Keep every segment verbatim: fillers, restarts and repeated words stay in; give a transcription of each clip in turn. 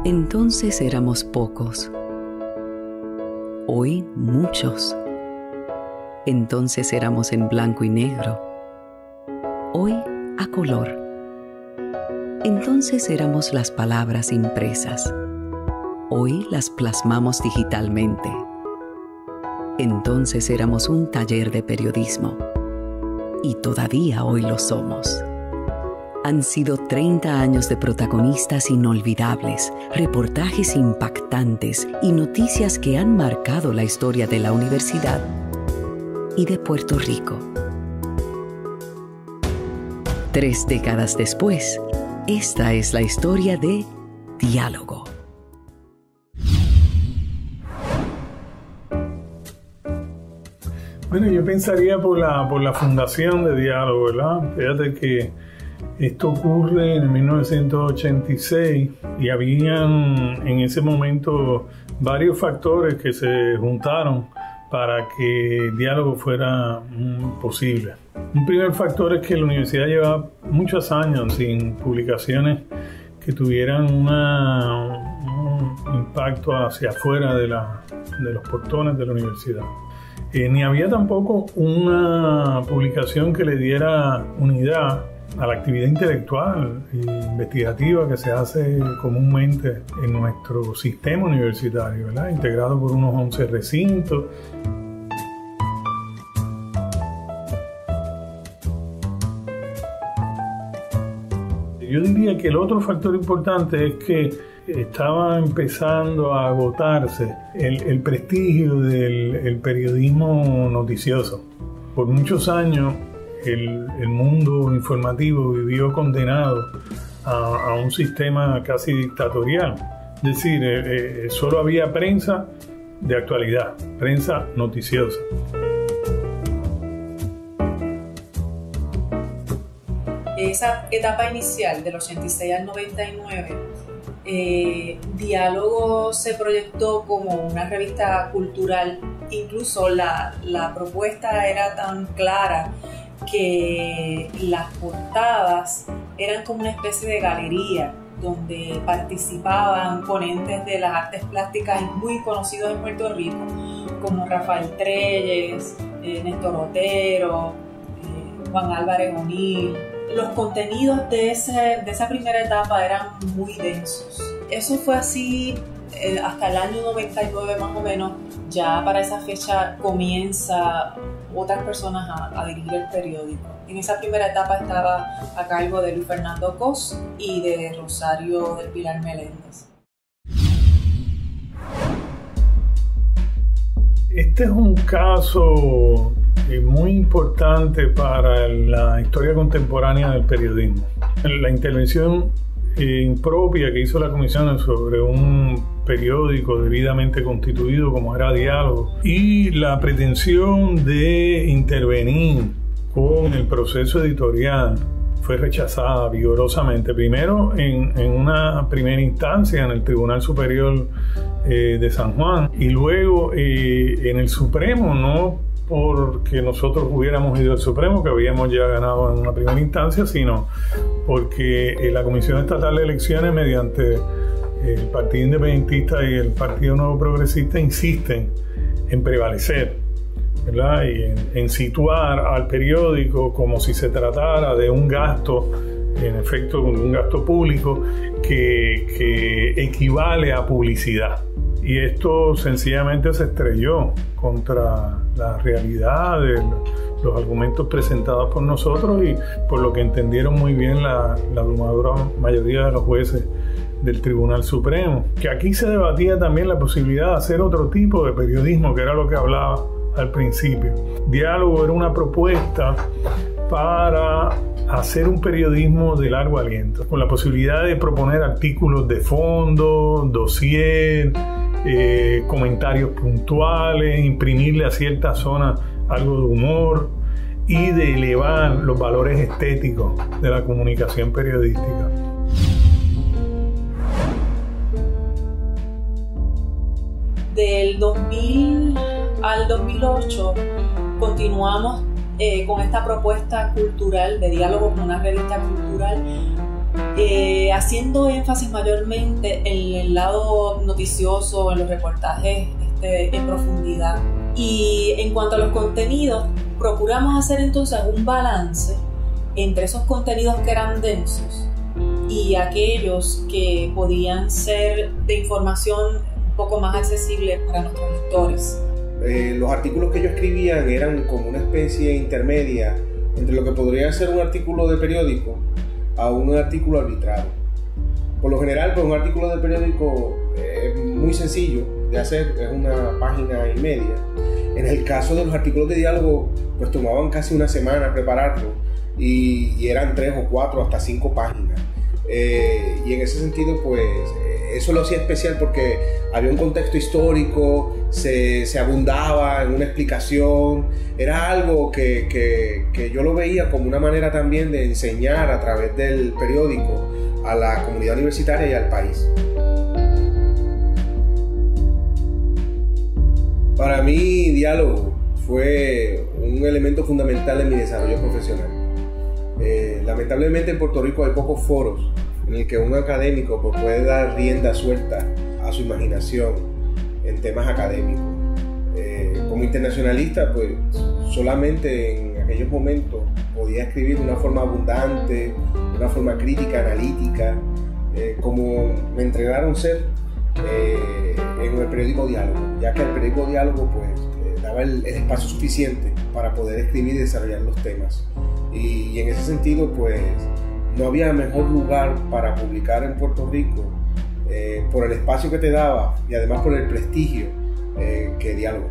Entonces éramos pocos. Hoy muchos. Entonces éramos en blanco y negro. Hoy a color. Entonces éramos las palabras impresas. Hoy las plasmamos digitalmente. Entonces éramos un taller de periodismo. Y todavía hoy lo somos. Han sido treinta años de protagonistas inolvidables, reportajes impactantes y noticias que han marcado la historia de la universidad y de Puerto Rico. Tres décadas después, esta es la historia de Diálogo. Bueno, yo pensaría por la, por la fundación de Diálogo, ¿verdad? Fíjate que esto ocurre en mil novecientos ochenta y seis y habían en ese momento varios factores que se juntaron para que el diálogo fuera mm, posible. Un primer factor es que la universidad llevaba muchos años sin publicaciones que tuvieran una, un impacto hacia afuera de, la, de los portones de la universidad. Eh, ni había tampoco una publicación que le diera unidad a la actividad intelectual e investigativa que se hace comúnmente en nuestro sistema universitario, ¿verdad? Integrado por unos once recintos. Yo diría que el otro factor importante es que estaba empezando a agotarse el, el prestigio del el periodismo noticioso. Por muchos años el, el mundo informativo vivió condenado a, a un sistema casi dictatorial. Es decir, eh, eh, solo había prensa de actualidad, prensa noticiosa. Esa etapa inicial del ochenta y seis al noventa y nueve, eh, Diálogo se proyectó como una revista cultural. Incluso la, la propuesta era tan clara que las portadas eran como una especie de galería donde participaban ponentes de las artes plásticas muy conocidos en Puerto Rico, como Rafael Trelles, eh, Néstor Otero, eh, Juan Álvarez O'Neill. Los contenidos de, ese, de esa primera etapa eran muy densos. Eso fue así eh, hasta el año noventa y nueve más o menos. Ya para esa fecha comienza otras personas a, a dirigir el periódico. En esa primera etapa estaba a cargo de Luis Fernando Cos y de Rosario del Pilar Meléndez. Este es un caso muy importante para la historia contemporánea del periodismo. La intervención impropia que hizo la comisión sobre un periódico debidamente constituido como era Diálogo y la pretensión de intervenir con el proceso editorial fue rechazada vigorosamente, primero en, en una primera instancia en el Tribunal Superior eh, de San Juan y luego eh, en el Supremo, no porque nosotros hubiéramos ido al Supremo, que habíamos ya ganado en una primera instancia, sino porque eh, la Comisión Estatal de Elecciones, mediante el Partido Independentista y el Partido Nuevo Progresista, insisten en prevalecer, ¿verdad? Y en, en situar al periódico como si se tratara de un gasto, en efecto, un gasto público que, que equivale a publicidad. Y esto sencillamente se estrelló contra la realidad de los argumentos presentados por nosotros y por lo que entendieron muy bien la, la abrumadora mayoría de los jueces del Tribunal Supremo. Que aquí se debatía también la posibilidad de hacer otro tipo de periodismo, que era lo que hablaba al principio. Diálogo era una propuesta para hacer un periodismo de largo aliento, con la posibilidad de proponer artículos de fondo, dossier, eh, comentarios puntuales, imprimirle a cierta zona algo de humor y de elevar los valores estéticos de la comunicación periodística. Del dos mil al dos mil ocho continuamos eh, con esta propuesta cultural de Diálogo, con una revista cultural, eh, haciendo énfasis mayormente en el lado noticioso, en los reportajes este, en profundidad. Y en cuanto a los contenidos, procuramos hacer entonces un balance entre esos contenidos que eran densos y aquellos que podían ser de información un poco más accesible para nuestros lectores. Eh, los artículos que yo escribía eran como una especie intermedia entre lo que podría ser un artículo de periódico a un artículo arbitrado. Por lo general, pues un artículo de periódico es muy sencillo de hacer, es una página y media. En el caso de los artículos de diálogo, pues tomaban casi una semana prepararlo y, y eran tres o cuatro hasta cinco páginas. Eh, y en ese sentido, pues eso lo hacía especial porque había un contexto histórico, se, se abundaba en una explicación, era algo que, que, que yo lo veía como una manera también de enseñar a través del periódico a la comunidad universitaria y al país. Para mí, diálogo fue un elemento fundamental en mi desarrollo profesional. Eh, lamentablemente en Puerto Rico hay pocos foros en el que un académico pues, puede dar rienda suelta a su imaginación en temas académicos. Eh, como internacionalista, pues solamente en aquellos momentos podía escribir de una forma abundante, de una forma crítica, analítica, eh, como me entregaron ser eh, en el periódico Diálogo, ya que el periódico Diálogo pues, eh, daba el, el espacio suficiente para poder escribir y desarrollar los temas. Y, y en ese sentido, pues, no había mejor lugar para publicar en Puerto Rico eh, por el espacio que te daba y además por el prestigio eh, que Diálogo.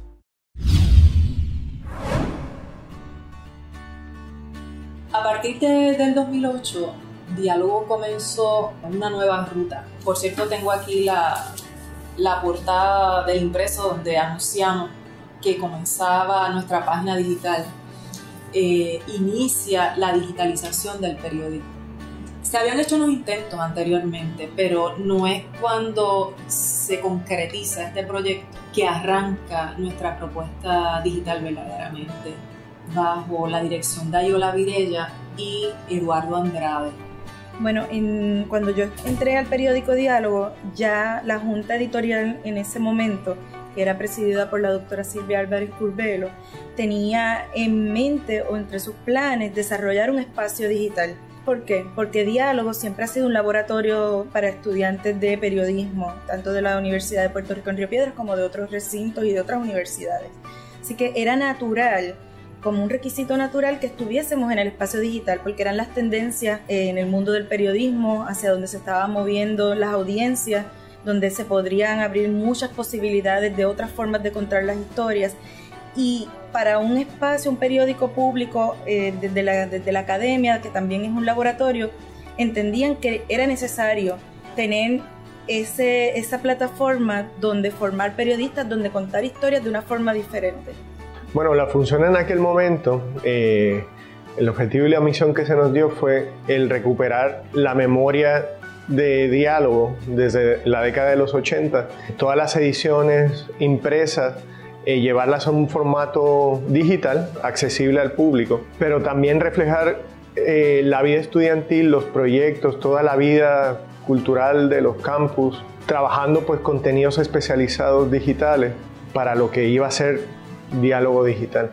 A partir de, del dos mil ocho, Diálogo comenzó una nueva ruta. Por cierto, tengo aquí la, la portada del impreso donde anunciamos que comenzaba nuestra página digital. Eh, inicia la digitalización del periódico. Se habían hecho unos intentos anteriormente, pero no es cuando se concretiza este proyecto que arranca nuestra propuesta digital verdaderamente, bajo la dirección de Ayola Virella y Eduardo Andrade. Bueno, en, cuando yo entré al periódico Diálogo, ya la junta editorial en ese momento, que era presidida por la doctora Silvia Álvarez Curbelo, tenía en mente o entre sus planes desarrollar un espacio digital. ¿Por qué? Porque Diálogo siempre ha sido un laboratorio para estudiantes de periodismo, tanto de la Universidad de Puerto Rico en Río Piedras como de otros recintos y de otras universidades. Así que era natural, como un requisito natural, que estuviésemos en el espacio digital, porque eran las tendencias en el mundo del periodismo, hacia donde se estaban moviendo las audiencias, donde se podrían abrir muchas posibilidades de otras formas de contar las historias. Y para un espacio, un periódico público eh, desde, la, desde la academia, que también es un laboratorio, entendían que era necesario tener ese, esa plataforma donde formar periodistas, donde contar historias de una forma diferente. Bueno, la función en aquel momento, eh, el objetivo y la misión que se nos dio fue el recuperar la memoria de Diálogo desde la década de los ochenta, todas las ediciones impresas, eh, llevarlas a un formato digital accesible al público, pero también reflejar eh, la vida estudiantil, los proyectos, toda la vida cultural de los campus, trabajando pues contenidos especializados digitales para lo que iba a ser Diálogo digital.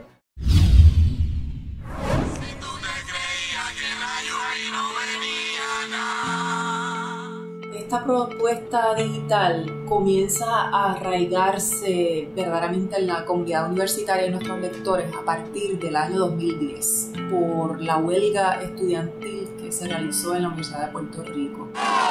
Esta propuesta digital comienza a arraigarse verdaderamente en la comunidad universitaria y nuestros lectores a partir del año dos mil diez por la huelga estudiantil que se realizó en la Universidad de Puerto Rico.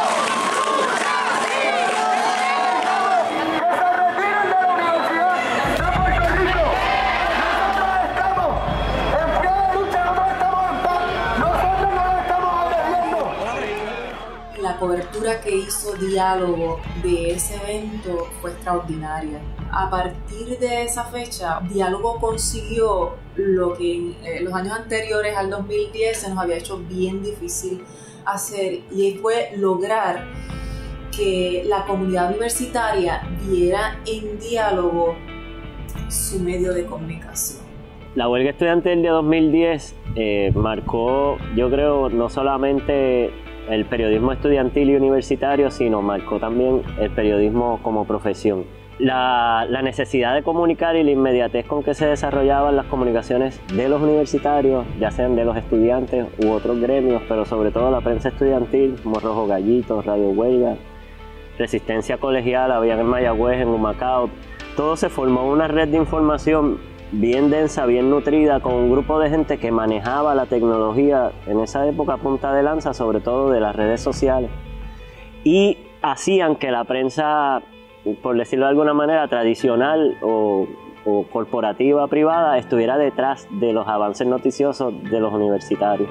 La cobertura que hizo Diálogo de ese evento fue extraordinaria. A partir de esa fecha, Diálogo consiguió lo que en eh, los años anteriores al dos mil diez se nos había hecho bien difícil hacer, y fue lograr que la comunidad universitaria viera en Diálogo su medio de comunicación. La huelga estudiantil de dos mil diez eh, marcó, yo creo, no solamente el periodismo estudiantil y universitario, sino marcó también el periodismo como profesión. La, la necesidad de comunicar y la inmediatez con que se desarrollaban las comunicaciones de los universitarios, ya sean de los estudiantes u otros gremios, pero sobre todo la prensa estudiantil, como Rojo Gallito, Radio Huelga, Resistencia Colegial, había en Mayagüez, en Humacao. Todo se formó una red de información bien densa, bien nutrida, con un grupo de gente que manejaba la tecnología en esa época a punta de lanza, sobre todo de las redes sociales, y hacían que la prensa, por decirlo de alguna manera, tradicional o, o corporativa, privada, estuviera detrás de los avances noticiosos de los universitarios.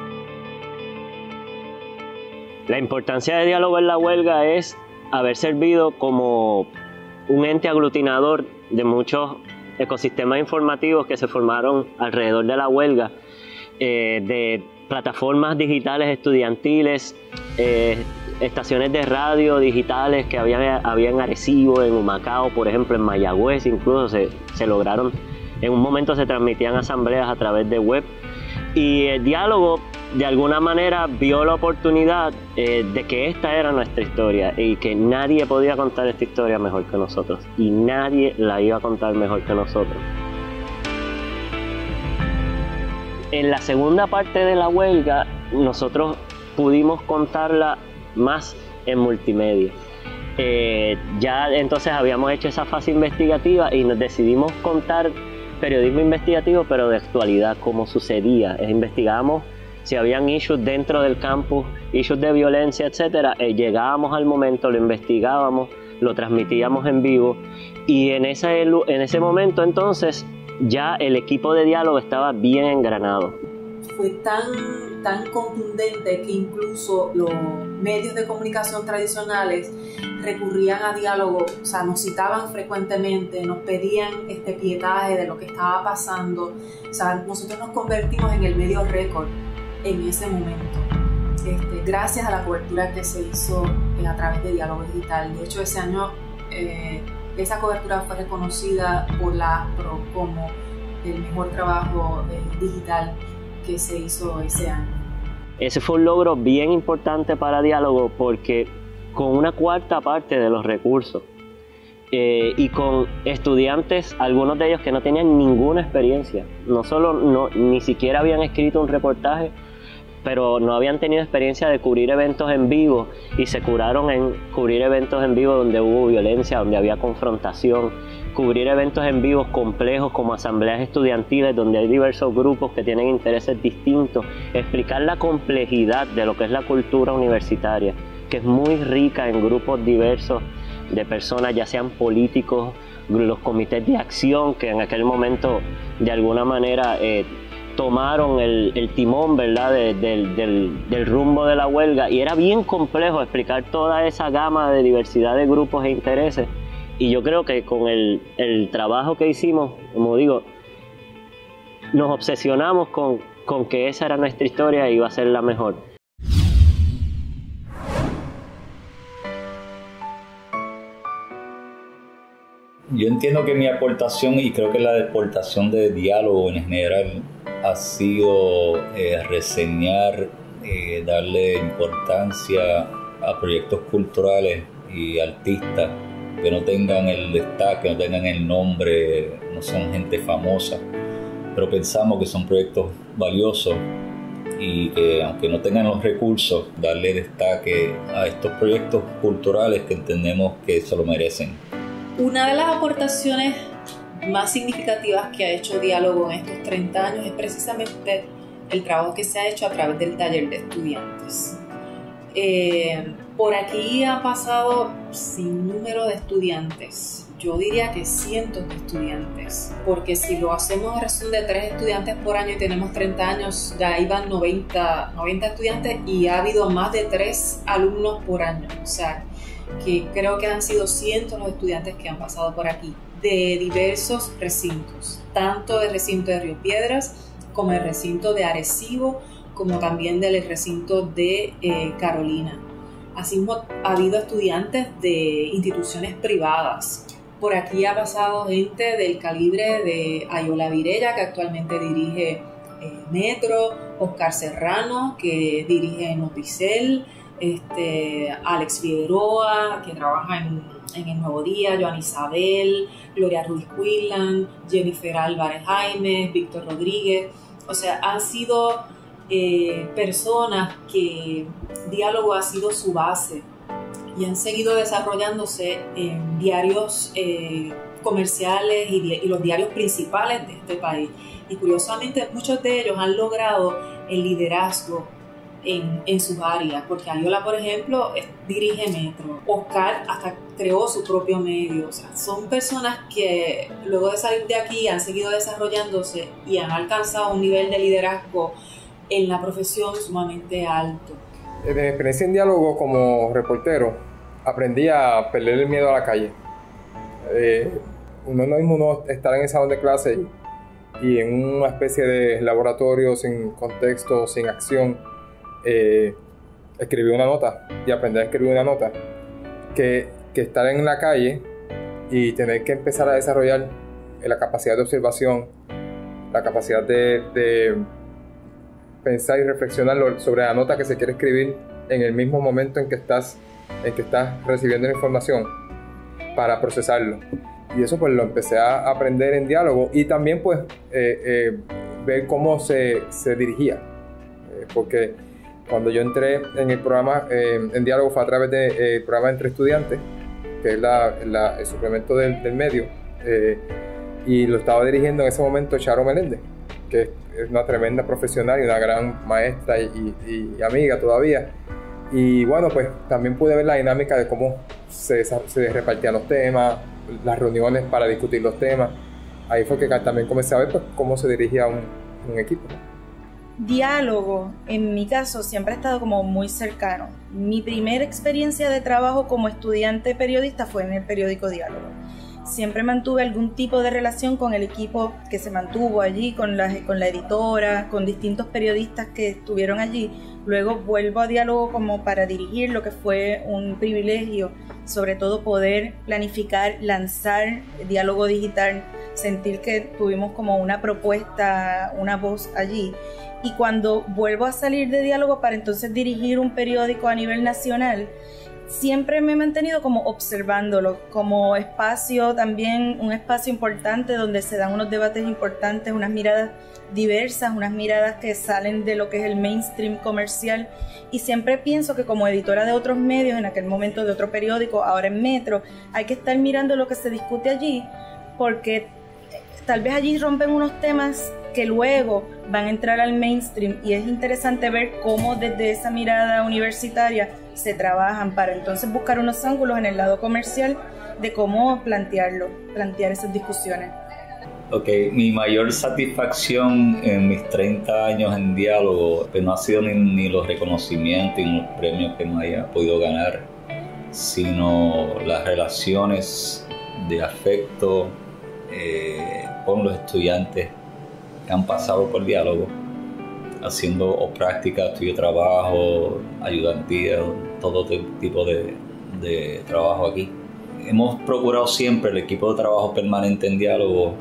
La importancia de Diálogo en la Huelga es haber servido como un ente aglutinador de muchos ecosistemas informativos que se formaron alrededor de la huelga, eh, de plataformas digitales estudiantiles, eh, estaciones de radio digitales que había, había en Arecibo, en Humacao, por ejemplo, en Mayagüez, incluso se, se lograron, en un momento se transmitían asambleas a través de web, y el Diálogo de alguna manera vio la oportunidad eh, de que esta era nuestra historia y que nadie podía contar esta historia mejor que nosotros, y nadie la iba a contar mejor que nosotros. En la segunda parte de la huelga nosotros pudimos contarla más en multimedia. Eh, ya entonces habíamos hecho esa fase investigativa y nos decidimos contar periodismo investigativo, pero de actualidad, como sucedía. Eh, investigábamos si habían issues dentro del campus, issues de violencia, etcétera. Eh, llegábamos al momento, lo investigábamos, lo transmitíamos en vivo, y en ese, en ese momento entonces ya el equipo de Diálogo estaba bien engranado. Fue tan, tan contundente que incluso los medios de comunicación tradicionales recurrían a Diálogo, o sea, nos citaban frecuentemente, nos pedían este pietaje de lo que estaba pasando. O sea, nosotros nos convertimos en el medio récord en ese momento, este, gracias a la cobertura que se hizo eh, a través de Diálogo Digital. De hecho, ese año eh, esa cobertura fue reconocida por la ASPRO como el mejor trabajo eh, digital que se hizo ese año. Ese fue un logro bien importante para Diálogo, porque con una cuarta parte de los recursos eh, y con estudiantes, algunos de ellos que no tenían ninguna experiencia, no solo no, ni siquiera habían escrito un reportaje, pero no habían tenido experiencia de cubrir eventos en vivo, y se curaron en cubrir eventos en vivo donde hubo violencia, donde había confrontación, cubrir eventos en vivo complejos como asambleas estudiantiles donde hay diversos grupos que tienen intereses distintos, explicar la complejidad de lo que es la cultura universitaria, que es muy rica en grupos diversos de personas, ya sean políticos, los comités de acción que en aquel momento de alguna manera eh, tomaron el, el timón, ¿verdad?, de, de, del, del rumbo de la huelga, y era bien complejo explicar toda esa gama de diversidad de grupos e intereses. Y yo creo que con el, el trabajo que hicimos, como digo, nos obsesionamos con, con que esa era nuestra historia y iba a ser la mejor. Yo entiendo que mi aportación, y creo que la aportación de Diálogo en general, ha sido eh, reseñar, eh, darle importancia a proyectos culturales y artistas que no tengan el destaque, no tengan el nombre, no son gente famosa, pero pensamos que son proyectos valiosos y que, aunque no tengan los recursos, darle destaque a estos proyectos culturales que entendemos que se lo merecen. Una de las aportaciones más significativas que ha hecho Diálogo en estos treinta años es precisamente el trabajo que se ha hecho a través del taller de estudiantes. Eh, por aquí ha pasado sin número de estudiantes, yo diría que cientos de estudiantes, porque si lo hacemos a razón de tres estudiantes por año y tenemos treinta años, ya iban noventa, noventa estudiantes, y ha habido más de tres alumnos por año. O sea, que creo que han sido cientos los estudiantes que han pasado por aquí, de diversos recintos, tanto del recinto de Río Piedras como el recinto de Arecibo, como también del recinto de eh, Carolina. Asimismo, ha habido estudiantes de instituciones privadas. Por aquí ha pasado gente del calibre de Ayola Virella, que actualmente dirige eh, Metro, Oscar Serrano, que dirige Noticel, este, Alex Figueroa, que trabaja en, en El Nuevo Día, Joan Isabel, Gloria Ruiz Quinlan, Jennifer Álvarez Jaime, Víctor Rodríguez. O sea, han sido eh, personas que Diálogo ha sido su base y han seguido desarrollándose en diarios eh, comerciales y, di- y los diarios principales de este país. Y curiosamente muchos de ellos han logrado el liderazgo en, en sus áreas, porque Ayola, por ejemplo, es- dirige Metro, Oscar hasta creó su propio medio. O sea, son personas que luego de salir de aquí han seguido desarrollándose y han alcanzado un nivel de liderazgo en la profesión sumamente alto. De mi experiencia en Diálogo como reportero, aprendí a perder el miedo a la calle. Eh, uno no mismo uno estar en el salón de clase y, y en una especie de laboratorio sin contexto, sin acción, eh, escribir una nota y aprender a escribir una nota, que, que estar en la calle y tener que empezar a desarrollar la capacidad de observación, la capacidad de, de pensar y reflexionar sobre la nota que se quiere escribir en el mismo momento en que estás, en que estás recibiendo la información para procesarlo. Y eso pues lo empecé a aprender en Diálogo y también pues eh, eh, ver cómo se, se dirigía. Eh, porque cuando yo entré en el programa, eh, en Diálogo fue a través del de, eh, programa Entre Estudiantes, que es la, la, el suplemento del, del medio, eh, y lo estaba dirigiendo en ese momento Charo Meléndez, que es una tremenda profesional y una gran maestra y, y, y amiga todavía. Y bueno, pues también pude ver la dinámica de cómo se, se repartían los temas, las reuniones para discutir los temas. Ahí fue que también comencé a ver pues, cómo se dirigía un, un equipo. Diálogo, en mi caso, siempre ha estado como muy cercano. Mi primera experiencia de trabajo como estudiante periodista fue en el periódico Diálogo. Siempre mantuve algún tipo de relación con el equipo que se mantuvo allí, con la, con la editora, con distintos periodistas que estuvieron allí. Luego vuelvo a Diálogo como para dirigir, lo que fue un privilegio, sobre todo poder planificar, lanzar Diálogo Digital, sentir que tuvimos como una propuesta, una voz allí. Y cuando vuelvo a salir de Diálogo para entonces dirigir un periódico a nivel nacional, siempre me he mantenido como observándolo, como espacio también, un espacio importante donde se dan unos debates importantes, unas miradas diversas, unas miradas que salen de lo que es el mainstream comercial. Y siempre pienso que como editora de otros medios, en aquel momento de otro periódico, ahora en Metro, hay que estar mirando lo que se discute allí, porque tal vez allí rompen unos temas que luego van a entrar al mainstream, y es interesante ver cómo desde esa mirada universitaria se trabajan para entonces buscar unos ángulos en el lado comercial de cómo plantearlo, plantear esas discusiones. Ok, mi mayor satisfacción en mis treinta años en Diálogo pues no ha sido ni, ni los reconocimientos ni los premios que me haya podido ganar, sino las relaciones de afecto eh, con los estudiantes que han pasado por Diálogo, haciendo o práctica, estudio, trabajo, ayudantía, todo tipo de, de trabajo aquí. Hemos procurado siempre, el equipo de trabajo permanente en Diálogo,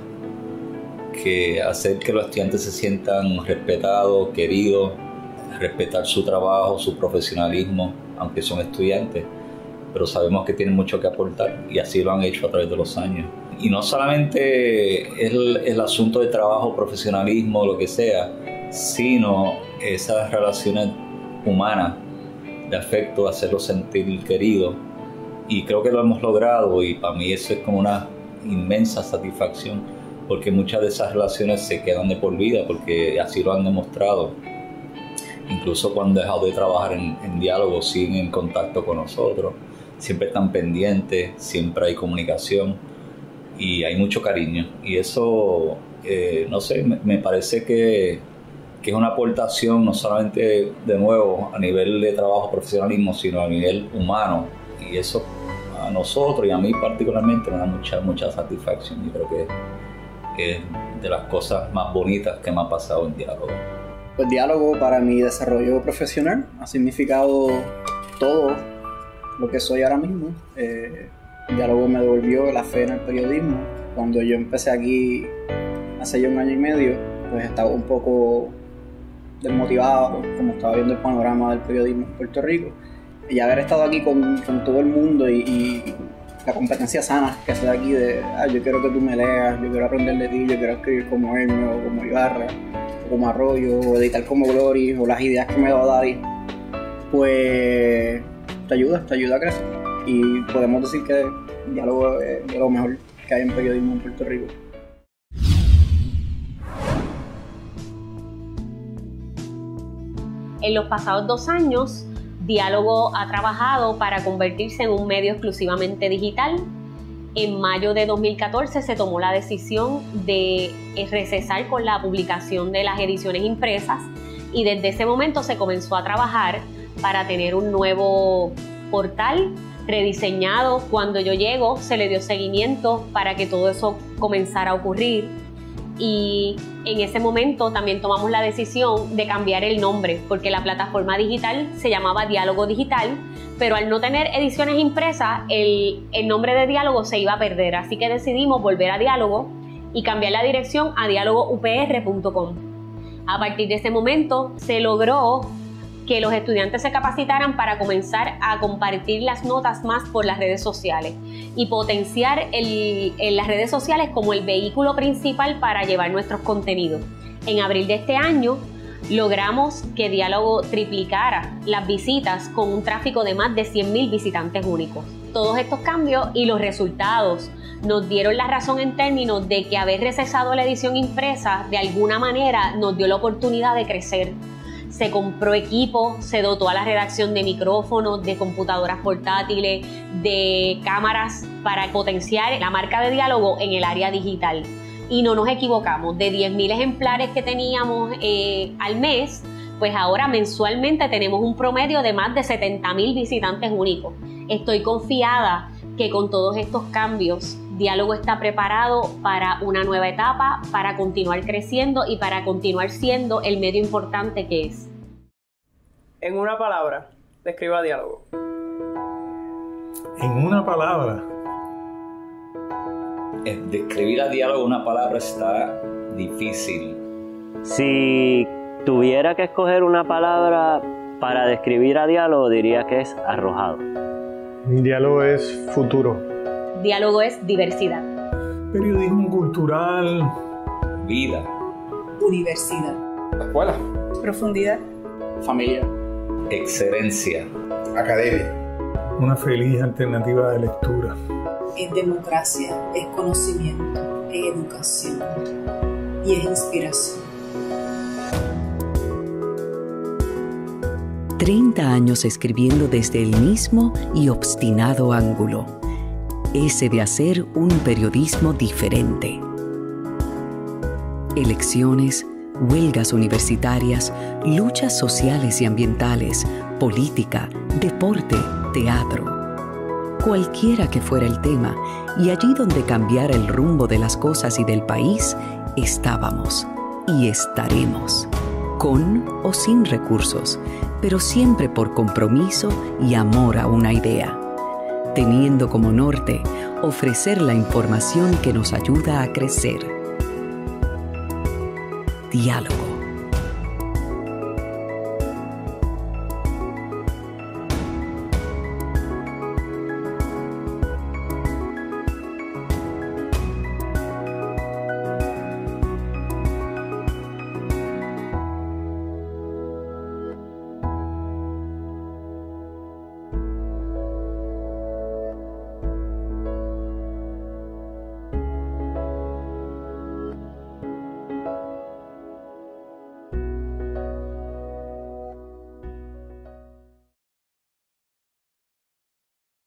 que hacer que los estudiantes se sientan respetados, queridos, respetar su trabajo, su profesionalismo, aunque son estudiantes, pero sabemos que tienen mucho que aportar y así lo han hecho a través de los años. Y no solamente el, el asunto de trabajo, profesionalismo, lo que sea, sino esas relaciones humanas de afecto, hacerlo sentir querido. Y creo que lo hemos logrado, y para mí eso es como una inmensa satisfacción, porque muchas de esas relaciones se quedan de por vida, porque así lo han demostrado. Incluso cuando han dejado de trabajar en, en Diálogo, siguen en contacto con nosotros, siempre están pendientes, siempre hay comunicación y hay mucho cariño. Y eso, eh, no sé, me, me parece que, que es una aportación no solamente, de nuevo, a nivel de trabajo, profesionalismo, sino a nivel humano. Y eso a nosotros y a mí particularmente me da mucha, mucha satisfacción. Yo creo que es de las cosas más bonitas que me ha pasado en Diálogo. Pues Diálogo para mi desarrollo profesional ha significado todo lo que soy ahora mismo. Eh, Diálogo me devolvió la fe en el periodismo. Cuando yo empecé aquí hace ya un año y medio, pues estaba un poco desmotivado, como estaba viendo el panorama del periodismo en Puerto Rico. Y haber estado aquí con, con todo el mundo y, y la competencia sana que se da aquí de, ah, yo quiero que tú me leas, yo quiero aprender de ti, yo quiero escribir como Hermes, o como Ibarra, o como Arroyo, o editar como Glory, o las ideas que me da Dari, pues te ayuda, te ayuda a crecer. Y podemos decir que Diálogo es de lo mejor que hay en periodismo en Puerto Rico. En los pasados dos años, Diálogo ha trabajado para convertirse en un medio exclusivamente digital. En mayo de dos mil catorce se tomó la decisión de recesar con la publicación de las ediciones impresas y desde ese momento se comenzó a trabajar para tener un nuevo portal rediseñado. Cuando yo llego se le dio seguimiento para que todo eso comenzara a ocurrir y en ese momento también tomamos la decisión de cambiar el nombre porque la plataforma digital se llamaba Diálogo Digital, pero al no tener ediciones impresas el, el nombre de Diálogo se iba a perder, así que decidimos volver a Diálogo y cambiar la dirección a diálogo u p r punto com. A partir de ese momento se logró que los estudiantes se capacitaran para comenzar a compartir las notas más por las redes sociales y potenciar el, en las redes sociales como el vehículo principal para llevar nuestros contenidos. En abril de este año logramos que Diálogo triplicara las visitas con un tráfico de más de cien mil visitantes únicos. Todos estos cambios y los resultados nos dieron la razón en términos de que haber recesado la edición impresa de alguna manera nos dio la oportunidad de crecer. Se compró equipo, se dotó a la redacción de micrófonos, de computadoras portátiles, de cámaras para potenciar la marca de Diálogo en el área digital. Y no nos equivocamos, de diez mil ejemplares que teníamos eh, al mes, pues ahora mensualmente tenemos un promedio de más de setenta mil visitantes únicos. Estoy confiada que con todos estos cambios, Diálogo está preparado para una nueva etapa, para continuar creciendo y para continuar siendo el medio importante que es. En una palabra, describa Diálogo. En una palabra. Describir a Diálogo una palabra está difícil. Si tuviera que escoger una palabra para describir a Diálogo, diría que es arrojado. Diálogo es futuro. Diálogo es diversidad. Periodismo cultural. Vida. Universidad. Escuela. Profundidad. Familia. Excelencia. Academia. Una feliz alternativa de lectura. Es democracia, es conocimiento, es educación y es inspiración. treinta años escribiendo desde el mismo y obstinado ángulo, ese de hacer un periodismo diferente. Elecciones, huelgas universitarias, luchas sociales y ambientales, política, deporte, teatro. Cualquiera que fuera el tema, y allí donde cambiara el rumbo de las cosas y del país, estábamos y estaremos, con o sin recursos, pero siempre por compromiso y amor a una idea, teniendo como norte ofrecer la información que nos ayuda a crecer. Diálogo.